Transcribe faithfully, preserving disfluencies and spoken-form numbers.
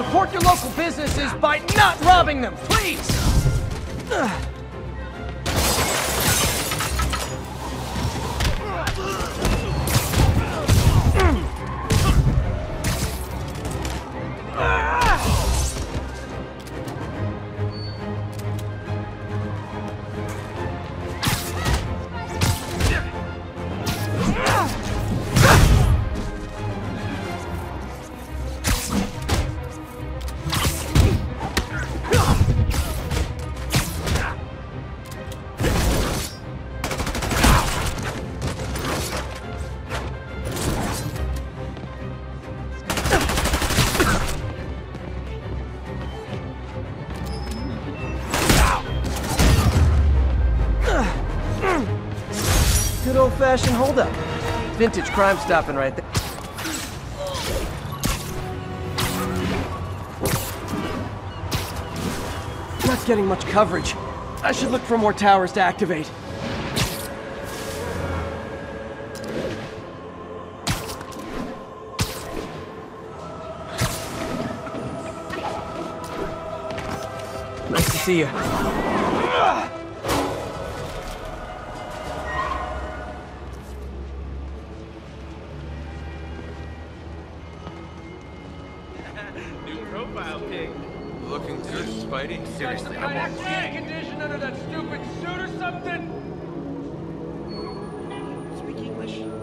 Support your local businesses by not robbing them, please! Good old-fashioned holdup. Vintage crime stopping right there. Not getting much coverage. I should look for more towers to activate. Nice to see you. Looking good, Spidey. Seriously, I want skin condition under that stupid suit or something? Speak English.